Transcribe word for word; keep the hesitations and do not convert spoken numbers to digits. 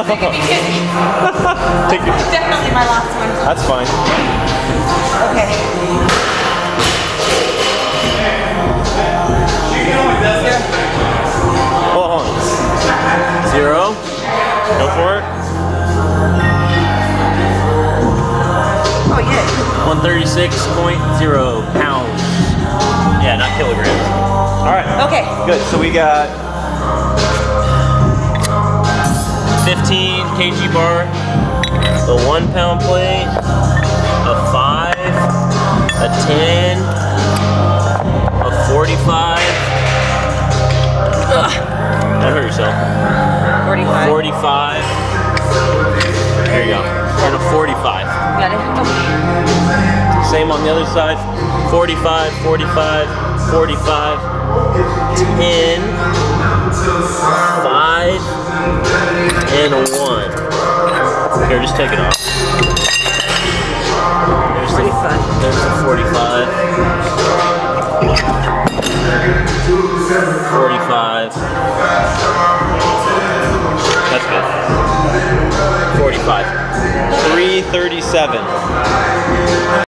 Take your... Definitely my last one. That's fine. Okay. Hold on. Zero. Go for it. Oh yeah. one thirty-six point zero pounds. Yeah, not kilograms. All right. Okay. Good. So we got fifteen kilogram bar, a one pound plate, a five, a ten, a forty-five. Ugh. Don't hurt yourself. forty-five. forty-five. There you go. And a forty-five. Got it? Okay. Same on the other side. forty-five, forty-five, forty-five, ten, five, and a one. Here, just take it off. There's the, there's the forty-five. forty-five. That's good. forty-five. three thirty-seven.